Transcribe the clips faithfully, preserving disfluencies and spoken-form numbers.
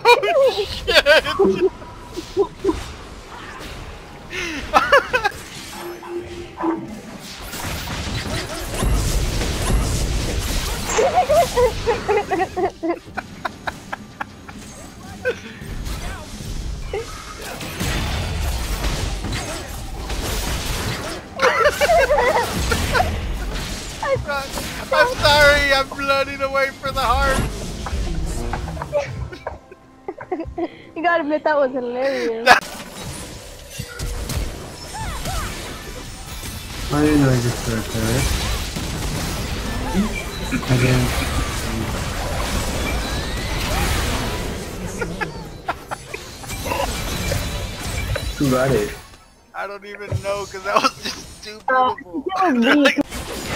Oh shit! I'm sorry, I'm blooding away for the heart. You gotta admit that was hilarious. I didn't know I just started there. Again. Who got it? I don't even know because that was just too Uh, beautiful. that was me. Like,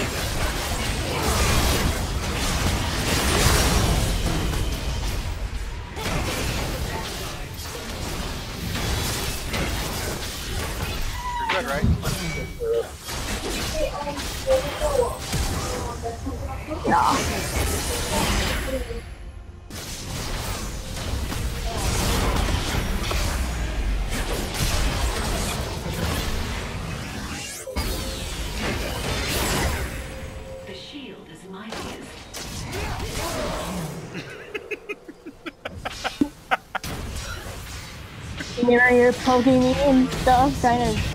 you're good, right? Nah. The shield is mightiest. You know, you're poking me and stuff, trying to